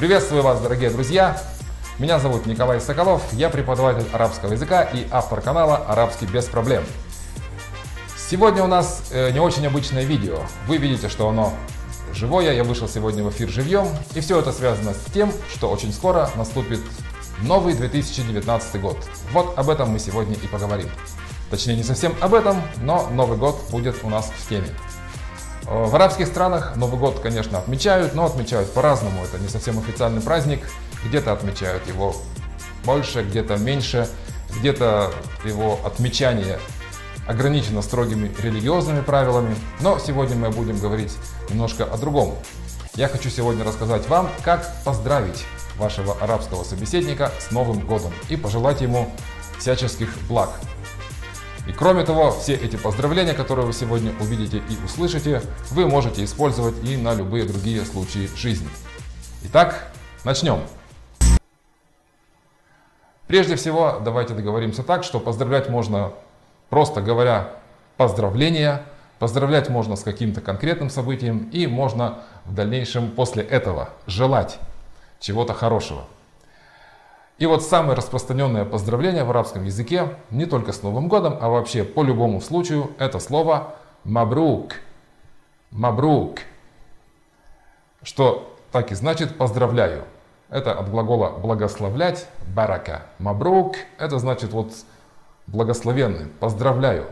Приветствую вас, дорогие друзья! Меня зовут Николай Соколов, я преподаватель арабского языка и автор канала «Арабский без проблем». Сегодня у нас не очень обычное видео. Вы видите, что оно живое, я вышел сегодня в эфир живьем. И все это связано с тем, что очень скоро наступит новый 2019 год. Вот об этом мы сегодня и поговорим. Точнее, не совсем об этом, но Новый год будет у нас в теме. В арабских странах Новый год, конечно, отмечают, но отмечают по-разному. Это не совсем официальный праздник. Где-то отмечают его больше, где-то меньше. Где-то его отмечание ограничено строгими религиозными правилами. Но сегодня мы будем говорить немножко о другом. Я хочу сегодня рассказать вам, как поздравить вашего арабского собеседника с Новым годом и пожелать ему всяческих благ. И кроме того, все эти поздравления, которые вы сегодня увидите и услышите, вы можете использовать и на любые другие случаи жизни. Итак, начнем. Прежде всего, давайте договоримся так, что поздравлять можно просто говоря поздравления, поздравлять можно с каким-то конкретным событием и можно в дальнейшем после этого желать чего-то хорошего. И вот самое распространенное поздравление в арабском языке, не только с Новым годом, а вообще по любому случаю, это слово «мабрук». «Мабрук», что так и значит «поздравляю». Это от глагола «благословлять» «барака». «Мабрук» — это значит вот «благословенный», «поздравляю».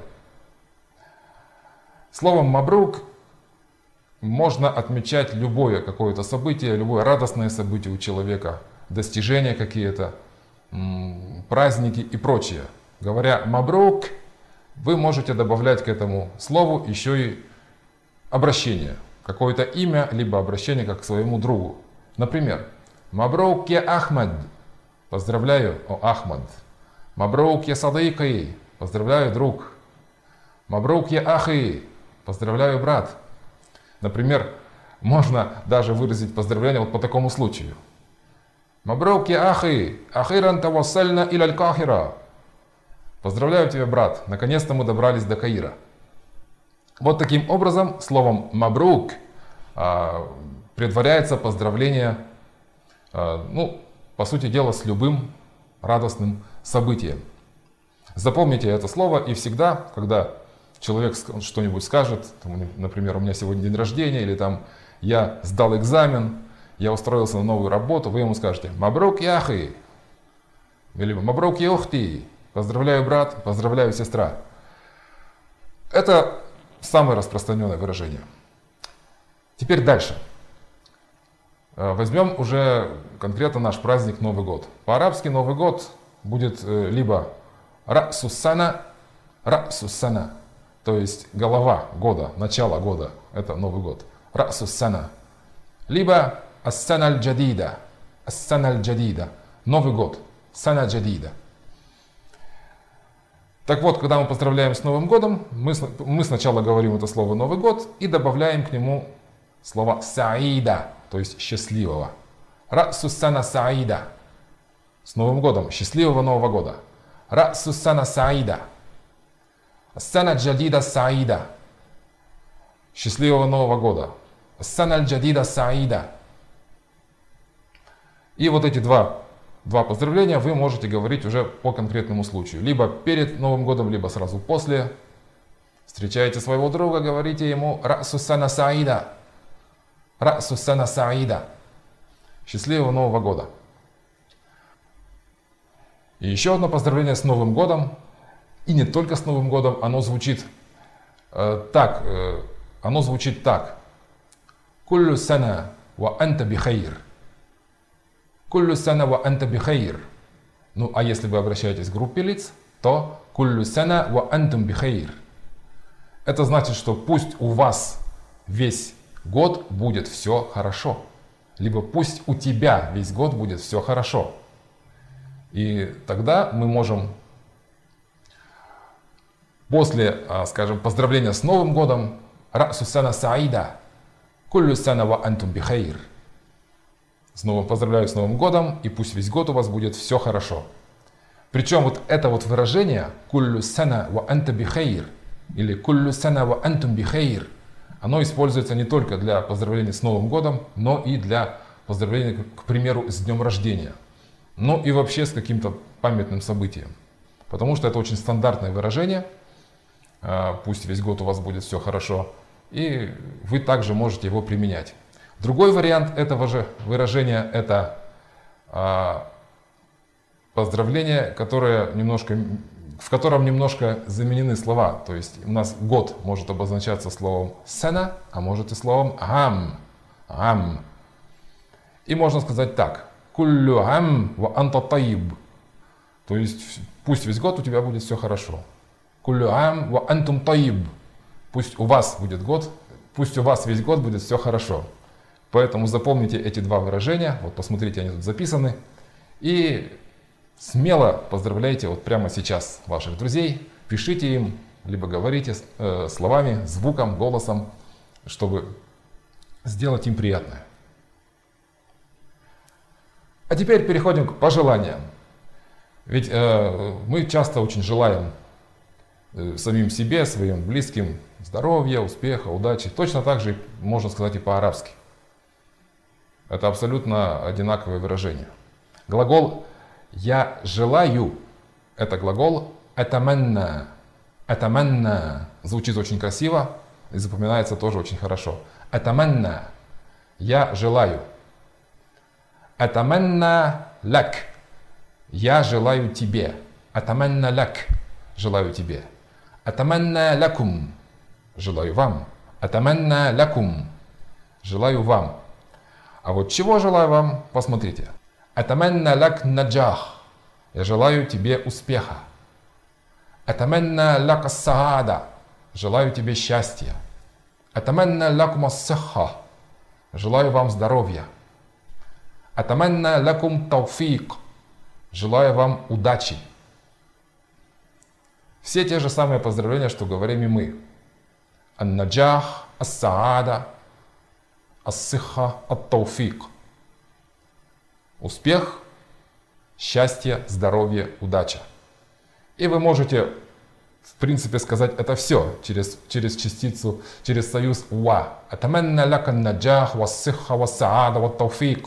Словом «мабрук» можно отмечать любое какое-то событие, любое радостное событие у человека, достижения какие-то, праздники и прочее. Говоря «мабрук», вы можете добавлять к этому слову еще и обращение. Какое-то имя, либо обращение как к своему другу. Например, «Мабрук я Ахмад», поздравляю, о Ахмад. «Мабрук я Садыки», поздравляю, друг. «Мабрук я Ахи», поздравляю, брат. Например, можно даже выразить поздравление вот по такому случаю. «Мабрук я Ахи, ахиран тавассальна иляль Кахира». Поздравляю тебя, брат, наконец-то мы добрались до Каира. Вот таким образом словом «мабрук» предваряется поздравление, по сути дела, с любым радостным событием. Запомните это слово и всегда, когда человек что-нибудь скажет, например, у меня сегодня день рождения, или там я сдал экзамен, я устроился на новую работу, вы ему скажете «Мабрук яхи» или «Мабрук яхти», поздравляю, брат, поздравляю, сестра. Это самое распространенное выражение. Теперь дальше. Возьмем уже конкретно наш праздник Новый год. По-арабски Новый год будет либо «Ра-суссана», «Ра-суссана», то есть голова года, начало года, это Новый год. «Ра-суссана». Либо «Ас-сана аль-джадида», «Ас-сана аль-джадида», Новый год, «Сана джадида». Так вот, когда мы поздравляем с Новым годом, мы сначала говорим это слово «Новый год» и добавляем к нему слово «саида», то есть «счастливого». «Ра-суссана саида». С Новым годом, счастливого Нового года. «Ра-суссана саида». «Ас-сана джадида саида». Счастливого Нового года. «Ас-сана аль-джадида саида». И вот эти два поздравления вы можете говорить уже по конкретному случаю. Либо перед Новым годом, либо сразу после. Встречаете своего друга, говорите ему «Ра-суссана саида». «Ра-суссана саида». Счастливого Нового года. И еще одно поздравление с Новым годом. И не только с Новым годом, оно звучит так. «Куллю сана ва анта бихайр». «Куллю сана ва анта бихайр». Ну, а если вы обращаетесь к группе лиц, то «Куллю сана ва антум бихайр». Это значит, что пусть у вас весь год будет все хорошо. Либо пусть у тебя весь год будет все хорошо. И тогда мы можем после, скажем, поздравления с Новым годом «Ра-суссана саида», «Куллю сана ва антум бихайр». Снова поздравляю с Новым годом, и пусть весь год у вас будет все хорошо. Причем вот это вот выражение «Куллю сана ва анта бихайр» или «Куллю сана ва антум бихайр», оно используется не только для поздравления с Новым годом, но и для поздравление, к примеру, с днем рождения. Ну и вообще с каким-то памятным событием. Потому что это очень стандартное выражение. Пусть весь год у вас будет все хорошо. И вы также можете его применять. Другой вариант этого же выражения – это поздравление, в котором немножко заменены слова. То есть у нас год может обозначаться словом «сена», а может и словом «ам». И можно сказать так: «Куллю ам ва анта таиб». То есть пусть весь год у тебя будет все хорошо. «Куллю ам ва антум таиб». Пусть у вас будет год, пусть у вас весь год будет все хорошо. Поэтому запомните эти два выражения. Вот посмотрите, они тут записаны. И смело поздравляйте вот прямо сейчас ваших друзей. Пишите им, либо говорите словами, звуком, голосом, чтобы сделать им приятное. А теперь переходим к пожеланиям. Ведь мы часто очень желаем самим себе, своим близким здоровья, успеха, удачи. Точно так же можно сказать и по-арабски. Это абсолютно одинаковое выражение. Глагол «я желаю» – это глагол «атаманна». «Атаманна» звучит очень красиво и запоминается тоже очень хорошо. «Атаманна» – «я желаю». «Атаманна лак» – «я желаю тебе». «Атаманна лак» – «желаю тебе». «Атаманна лакум» – «желаю вам». «Атаманна лакум» – «желаю вам». А вот чего желаю вам, посмотрите. «Атаманна лак наджах» – «я желаю тебе успеха». «Атаманна лак ас-саада» – «желаю тебе счастья». «Атаманна лакум ас-сихха» – «желаю вам здоровья». «Атаманна лакум тауфик» – «желаю вам удачи». Все те же самые поздравления, что говорим и мы. «Ан-наджах», «ас-саада», «ас-сихха», «ат-тауфик». Успех, счастье, здоровье, удача. И вы можете, в принципе, сказать это все через частицу, через союз «ва». «Атаманна лака наджах, ва-сихха, ва-саада, ва-тауфик».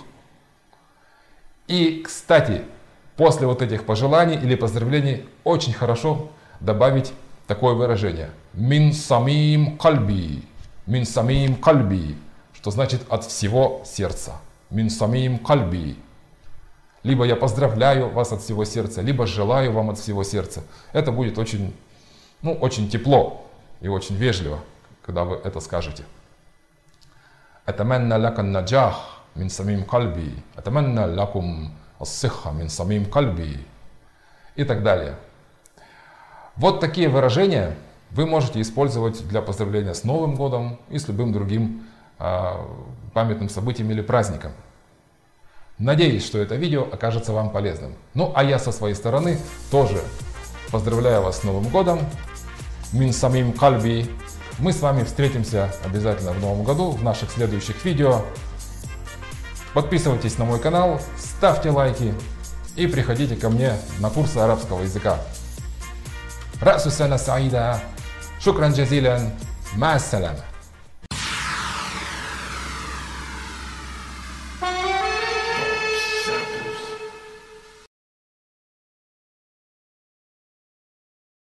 И, кстати, после вот этих пожеланий или поздравлений очень хорошо добавить такое выражение «мин самим кальби». «Мин самим кальби», что значит «от всего сердца». «Мин самим кальби». Либо я поздравляю вас от всего сердца, либо желаю вам от всего сердца. Это будет очень, очень тепло и очень вежливо, когда вы это скажете. «Атаманна лакан наджах мин самим кальби». «Атаманна лакум ас-сихха мин самим кальби». И так далее. Вот такие выражения вы можете использовать для поздравления с Новым годом и с любым другим памятным событием или праздником. Надеюсь, что это видео окажется вам полезным. Ну а я со своей стороны тоже поздравляю вас с Новым годом. Мин самим кальби. Мы с вами встретимся обязательно в Новом году в наших следующих видео. Подписывайтесь на мой канал, ставьте лайки и приходите ко мне на курсы арабского языка. Расу сана саида. Шукран джазилян. Ма ассалама.